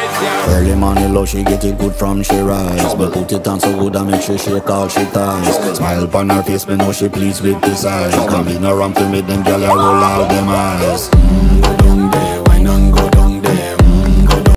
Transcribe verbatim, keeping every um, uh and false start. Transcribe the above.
Early morning love, she get it good from she rise. But put it on so good and make she shake all she ties. Smile upon her face, me know she pleased with this eyes. Come in around to make them gyal a roll out them eyes.